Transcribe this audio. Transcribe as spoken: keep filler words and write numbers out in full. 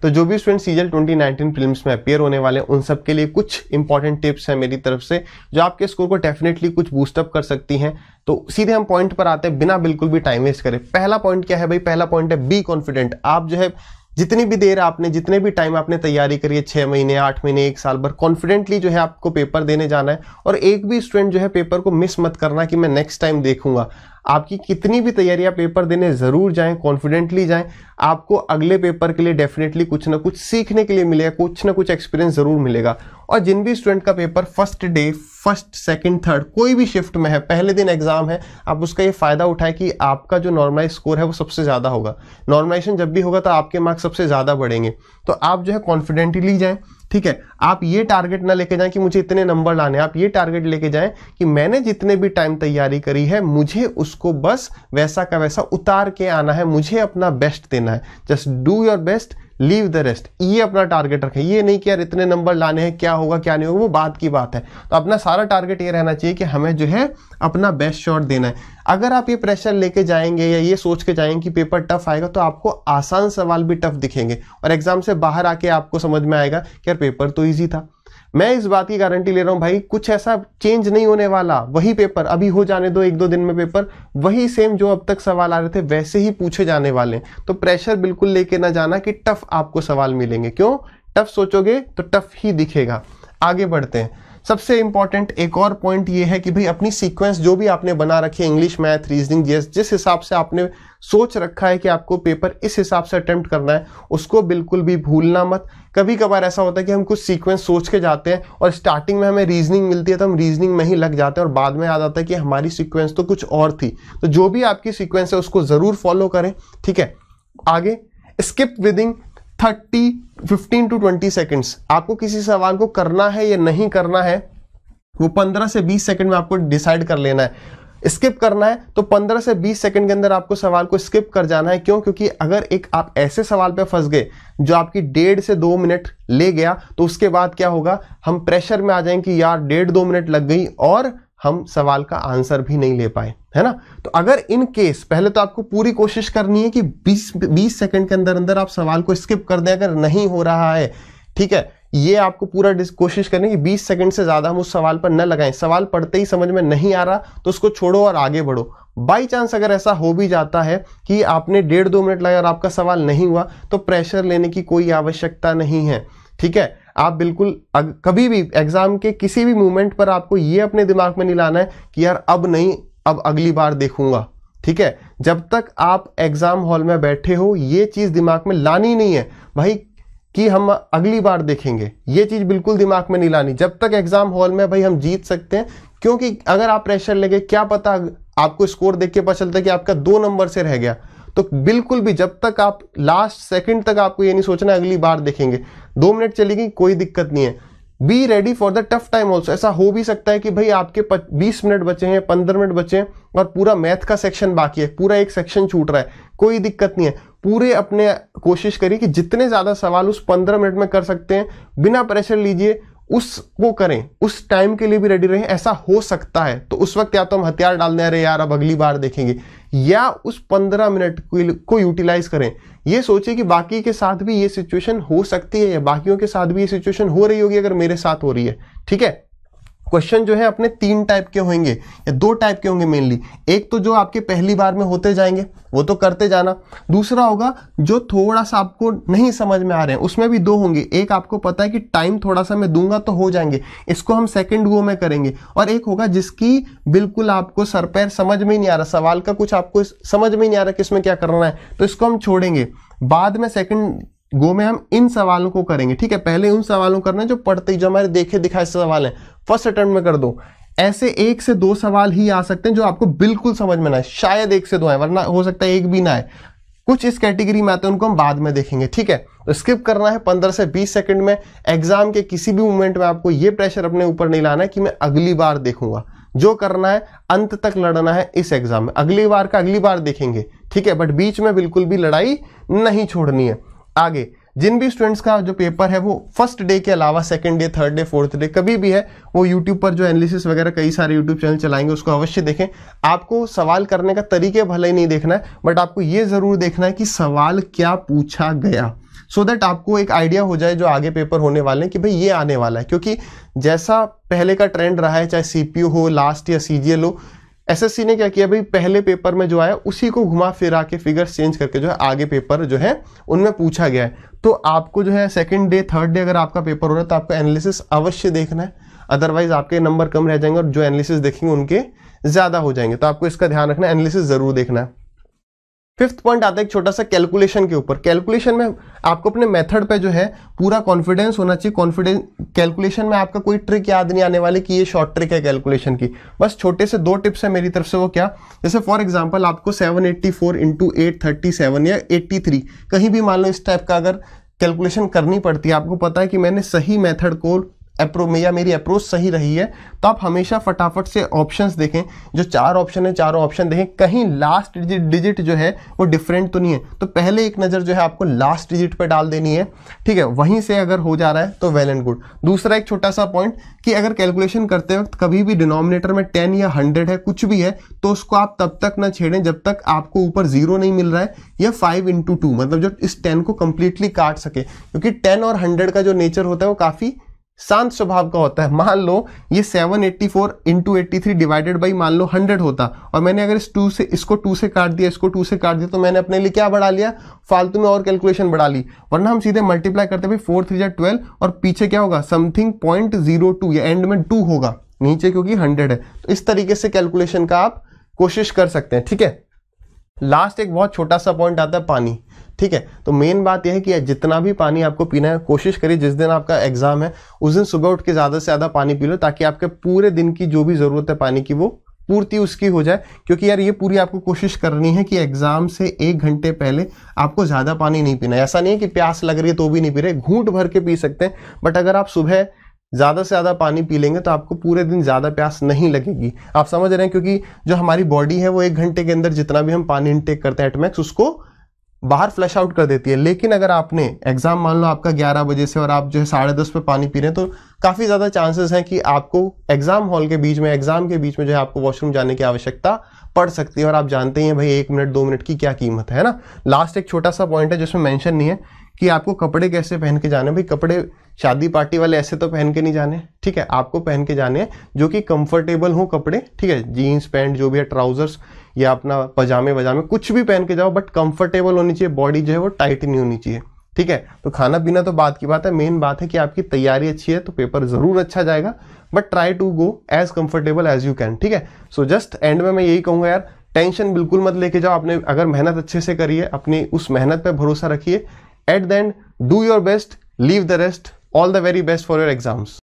तो जो भी student CGL twenty nineteen prelims में अपियर होने वाले हैं उन सब के लिए कुछ इंपॉर्टेंट टिप्स हैं मेरी तरफ से जो आपके स्कोर को डेफिनेटली कुछ बूस्टअप कर सकती हैं। तो सीधे हम पॉइंट पर आते हैं बिना बिल्कुल भी टाइम वेस्ट करे। पहला पॉइंट क्या है भाई? पहला पॉइंट है बी कॉन्फिडेंट। आप जो है जितनी भी देर आपने जितने भी टाइम आपने तैयारी करी है, छह महीने आठ महीने एक साल भर, कॉन्फिडेंटली जो है आपको पेपर देने जाना है। और एक भी स्टूडेंट जो है पेपर को मिस मत करना कि मैं नेक्स्ट टाइम देखूंगा। आपकी कितनी भी तैयारी आप पेपर देने जरूर जाएं, कॉन्फिडेंटली जाएं। आपको अगले पेपर के लिए डेफिनेटली कुछ ना कुछ सीखने के लिए मिलेगा, कुछ ना कुछ एक्सपीरियंस जरूर मिलेगा। और जिन भी स्टूडेंट का paper first day, first second third कोई भी शिफ्ट में है, पहले दिन एग्जाम है, आप उसका ये फायदा उठाएं कि आपका जो नॉर्मलाइज स्कोर है वो सबसे ज्यादा होगा। नॉर्मलाइजेशन जब भी होगा तो आपके मार्क्स सबसे ज्यादा बढ़ेंगे। तो आप जो है कॉन्फिडेंटली जाएं, ठीक है। आप ये टारगेट ना लेके जाएं कि मुझे इतने नंबर लाने, आप ये टारगेट लेके जाएं कि मैंने जितने भी टाइम तैयारी करी है मुझे उसको बस वैसा का वैसा उतार के आना है, मुझे अपना बेस्ट देना है। Just do your best, leave the rest. ये अपना टारगेट रखें। ये नहीं कि यार इतने नंबर लाने हैं, क्या होगा क्या नहीं होगा वो बात की बात है। तो अपना सारा टारगेट ये रहना चाहिए कि हमें जो है अपना बेस्ट शॉट देना है। अगर आप ये प्रेशर लेके जाएंगे या ये सोच के जाएंगे कि पेपर टफ आएगा तो आपको आसान सवाल भी टफ दिखेंगे और एग्जाम से बाहर आके आपको समझ में आएगा कि यार पेपर तो ईजी था। मैं इस बात की गारंटी ले रहा हूं भाई, कुछ ऐसा चेंज नहीं होने वाला। वही पेपर अभी हो जाने दो, एक दो दिन में पेपर वही सेम जो अब तक सवाल आ रहे थे वैसे ही पूछे जाने वाले हैं। तो प्रेशर बिल्कुल लेके ना जाना कि टफ आपको सवाल मिलेंगे। क्यों? टफ सोचोगे तो टफ ही दिखेगा। आगे बढ़ते हैं। सबसे इंपॉर्टेंट एक और पॉइंट ये है कि भाई अपनी सीक्वेंस जो भी आपने बना रखी है, इंग्लिश, मैथ, रीजनिंग, जीएस, जिस हिसाब से आपने सोच रखा है कि आपको पेपर इस हिसाब से अटेम्प्ट करना है, उसको बिल्कुल भी भूलना मत। कभी कभार ऐसा होता है कि हम कुछ सीक्वेंस सोच के जाते हैं और स्टार्टिंग में हमें रीजनिंग मिलती है तो हम रीजनिंग में ही लग जाते हैं और बाद में याद आता है कि हमारी सीक्वेंस तो कुछ और थी। तो जो भी आपकी सीक्वेंस है उसको जरूर फॉलो करें, ठीक है। आगे skip within thirty fifteen to twenty seconds. आपको किसी सवाल को करना है या नहीं करना है वो पंद्रह से बीस सेकंड में आपको डिसाइड कर लेना है। स्किप करना है तो पंद्रह से बीस सेकंड के अंदर आपको सवाल को स्किप कर जाना है। क्यों? क्योंकि अगर एक आप ऐसे सवाल पे फंस गए जो आपकी डेढ़ से दो मिनट ले गया तो उसके बाद क्या होगा, हम प्रेशर में आ जाएंगे कि यार डेढ़ दो मिनट लग गई और हम सवाल का आंसर भी नहीं ले पाए, है ना। तो अगर इन केस पहले तो आपको पूरी कोशिश करनी है कि बीस बीस सेकंड के अंदर अंदर आप सवाल को स्किप कर दें। अगर नहीं हो रहा है, ठीक है, ये आपको पूरा कोशिश करनी है कि बीस सेकंड से ज्यादा हम उस सवाल पर न लगाएं। सवाल पढ़ते ही समझ में नहीं आ रहा तो उसको छोड़ो और आगे बढ़ो। बाई चांस अगर ऐसा हो भी जाता है कि आपने डेढ़ दो मिनट लगाया और आपका सवाल नहीं हुआ तो प्रेशर लेने की कोई आवश्यकता नहीं है, ठीक है। आप बिल्कुल कभी भी एग्जाम के किसी भी मोमेंट पर आपको ये अपने दिमाग में नहीं लाना है कि यार अब नहीं, अब अगली बार देखूंगा, ठीक है। जब तक आप एग्जाम हॉल में बैठे हो ये चीज दिमाग में लानी नहीं है भाई कि हम अगली बार देखेंगे। ये चीज बिल्कुल दिमाग में नहीं लानी। जब तक एग्जाम हॉल में भाई हम जीत सकते हैं, क्योंकि अगर आप प्रेशर लेके, क्या पता आपको स्कोर देख के पता चलता है कि आपका दो नंबर से रह गया, तो बिल्कुल भी जब तक आप लास्ट सेकंड तक आपको ये नहीं सोचना अगली बार देखेंगे। दो मिनट चलेगी कोई दिक्कत नहीं है। Be ready for the tough time also. ऐसा हो भी सकता है कि भाई आपके बीस मिनट बचे हैं, पंद्रह मिनट बचे हैं और पूरा मैथ का सेक्शन बाकी है, पूरा एक सेक्शन छूट रहा है, कोई दिक्कत नहीं है। पूरे अपने कोशिश करिए कि जितने ज्यादा सवाल उस पंद्रह मिनट में कर सकते हैं, बिना प्रेशर लीजिए उसको करें, उस टाइम के लिए भी रेडी रहें। ऐसा हो सकता है तो उस वक्त या तो हम हथियार डाल दें, अरे यार अब अगली बार देखेंगे, या उस पंद्रह मिनट को यूटिलाइज करें। ये सोचिए कि बाकी के साथ भी ये सिचुएशन हो सकती है या बाकियों के साथ भी ये सिचुएशन हो रही होगी अगर मेरे साथ हो रही है, ठीक है। क्वेश्चन जो है अपने तीन टाइप के होंगे या दो टाइप के होंगे मेनली। एक तो जो आपके पहली बार में होते जाएंगे वो तो करते जाना। दूसरा होगा जो थोड़ा सा आपको नहीं समझ में आ रहे हैं, उसमें भी दो होंगे। एक आपको पता है कि टाइम थोड़ा सा मैं दूंगा तो हो जाएंगे, इसको हम सेकंड गो में करेंगे। और एक होगा जिसकी बिल्कुल आपको सर पैर समझ में ही नहीं आ रहा, सवाल का कुछ आपको समझ में ही नहीं आ रहा किसमें क्या करना है, तो इसको हम छोड़ेंगे। बाद में सेकंड गो में हम इन सवालों को करेंगे, ठीक है। पहले उन सवालों को करना है जो पढ़ते ही, जो हमारे देखे दिखाए सवाल हैं, फर्स्ट अटेम्प्ट में कर दो। ऐसे एक से दो सवाल ही आ सकते हैं जो आपको बिल्कुल समझ में ना आए, शायद एक से दो है, वरना हो सकता है एक भी ना आए। कुछ इस कैटेगरी में आते हैं, उनको हम बाद में देखेंगे, ठीक है। तो स्किप करना है पंद्रह से बीस सेकंड में। एग्जाम के किसी भी मोमेंट में आपको ये प्रेशर अपने ऊपर नहीं लाना है कि मैं अगली बार देखूंगा। जो करना है अंत तक लड़ना है इस एग्जाम में, अगली बार का अगली बार देखेंगे, ठीक है, बट बीच में बिल्कुल भी लड़ाई नहीं छोड़नी है। आगे जिन भी स्टूडेंट्स का जो पेपर है वो फर्स्ट डे के अलावा second day, third day, fourth day कभी भी है, वो यूट्यूब पर जो एनालिसिस वगैरह कई सारे यूट्यूब चैनल चलाएंगे उसको अवश्य देखें। आपको सवाल करने का तरीके भले ही नहीं देखना है, बट आपको ये जरूर देखना है कि सवाल क्या पूछा गया। सो दैट आपको एक आइडिया हो जाए जो आगे पेपर होने वाले हैं कि भाई ये आने वाला है। क्योंकि जैसा पहले का ट्रेंड रहा है, चाहे सीपीयू हो, लास्ट या सीजीएल हो, एसएससी ने क्या किया भाई, पहले पेपर में जो आया उसी को घुमा फिरा के फिगर्स चेंज करके जो है आगे पेपर जो है उनमें पूछा गया है। तो आपको जो है सेकंड डे थर्ड डे अगर आपका पेपर हो रहा है तो आपको एनालिसिस अवश्य देखना है, अदरवाइज आपके नंबर कम रह जाएंगे और जो एनालिसिस देखेंगे उनके ज्यादा हो जाएंगे। तो आपको इसका ध्यान रखना, एनालिसिस जरूर देखना है। फिफ्थ पॉइंट आता है एक छोटा सा कैलकुलेशन के ऊपर। कैलकुलेशन में आपको अपने मेथड पे जो है पूरा कॉन्फिडेंस होना चाहिए। कॉन्फिडेंस कैलकुलेशन में आपका कोई ट्रिक याद नहीं आने वाली कि ये शॉर्ट ट्रिक है कैलकुलेशन की। बस छोटे से दो टिप्स है मेरी तरफ से, वो क्या, जैसे फॉर एग्जांपल आपको seven eighty four into eight thirty seven या एट्टी थ्री कहीं भी मान लो इस टाइप का अगर कैलकुलेशन करनी पड़ती है, आपको पता है कि मैंने सही मेथड को अप्रो में या मेरी अप्रोच सही रही है, तो आप हमेशा फटाफट से ऑप्शंस देखें। जो चार ऑप्शन है चारों ऑप्शन देखें, कहीं लास्ट डिजिट जो है वो डिफरेंट तो नहीं है। तो पहले एक नज़र जो है आपको लास्ट डिजिट पे डाल देनी है, ठीक है। वहीं से अगर हो जा रहा है तो वेल एंड गुड। दूसरा एक छोटा सा पॉइंट कि अगर कैलकुलेशन करते वक्त कभी भी डिनोमिनेटर में टेन या हंड्रेड है, कुछ भी है, तो उसको आप तब तक ना छेड़ें जब तक आपको ऊपर जीरो नहीं मिल रहा है या फाइव इंटू टू, मतलब जो इस टेन को कंप्लीटली काट सके। क्योंकि टेन और हंड्रेड का जो नेचर होता है वो काफ़ी शांत स्वभाव का होता है। मान लो ये seven eighty four into eighty three divided by मान लो हंड्रेड होता, और मैंने अगर इस टू से इसको टू से काट दिया, इसको टू से काट दिया, तो मैंने अपने लिए क्या बढ़ा लिया, फालतू में और कैलकुलेशन बढ़ा ली। वरना हम सीधे मल्टीप्लाई करते भाई फोर थ्री जा ट्वेल्व, और पीछे क्या होगा, समथिंग पॉइंट जीरो टू या एंड में टू होगा नीचे, क्योंकि हंड्रेड है। तो इस तरीके से कैलकुलेशन का आप कोशिश कर सकते हैं, ठीक है। लास्ट एक बहुत छोटा सा पॉइंट आता है पानी, ठीक है। तो मेन बात यह है कि जितना भी पानी आपको पीना है, कोशिश करिए जिस दिन आपका एग्जाम है उस दिन सुबह उठ के ज़्यादा से ज़्यादा पानी पी लो, ताकि आपके पूरे दिन की जो भी ज़रूरत है पानी की वो पूर्ति उसकी हो जाए। क्योंकि यार ये पूरी आपको कोशिश करनी है कि एग्जाम से एक घंटे पहले आपको ज़्यादा पानी नहीं पीना है। ऐसा नहीं है कि प्यास लग रही है तो भी नहीं पी रहे, घूंट भर के पी सकते हैं, बट अगर आप सुबह ज़्यादा से ज़्यादा पानी पी लेंगे तो आपको पूरे दिन ज़्यादा प्यास नहीं लगेगी। आप समझ रहे हैं, क्योंकि जो हमारी बॉडी है वो एक घंटे के अंदर जितना भी हम पानी इनटेक करते हैं एटमैक्स उसको बाहर फ्लश आउट कर देती है। लेकिन अगर आपने एग्जाम मान लो आपका ग्यारह बजे से और आप जो है साढ़े दस पे पानी पी रहे हैं, तो काफ़ी ज़्यादा चांसेस हैं कि आपको एग्जाम हॉल के बीच में, एग्जाम के बीच में जो है आपको वॉशरूम जाने की आवश्यकता पड़ सकती है। और आप जानते ही हैं भाई एक मिनट दो मिनट की क्या कीमत है ना। लास्ट एक छोटा सा पॉइंट है जिसमें मेंशन नहीं है कि आपको कपड़े कैसे पहन के जाने। भाई कपड़े शादी पार्टी वाले ऐसे तो पहन के नहीं जाने, ठीक है। आपको पहन के जाने हैं जो कि कंफर्टेबल हो कपड़े, ठीक है। जीन्स पैंट जो भी है, ट्राउजर्स या अपना पजामे वजामे कुछ भी पहन के जाओ, बट कंफर्टेबल होनी चाहिए। बॉडी जो है वो टाइट नहीं होनी चाहिए, ठीक है। तो खाना पीना तो बात की बात है, मेन बात है कि आपकी तैयारी अच्छी है तो पेपर जरूर अच्छा जाएगा, but try to go as comfortable as you can, ठीक है। सो जस्ट एंड में मैं यही कहूँगा यार, टेंशन बिल्कुल मत लेके जाओ। आपने अगर मेहनत अच्छे से करी है, अपनी उस मेहनत पे भरोसा रखिए। At the end do your best, leave the rest. All the very best for your exams.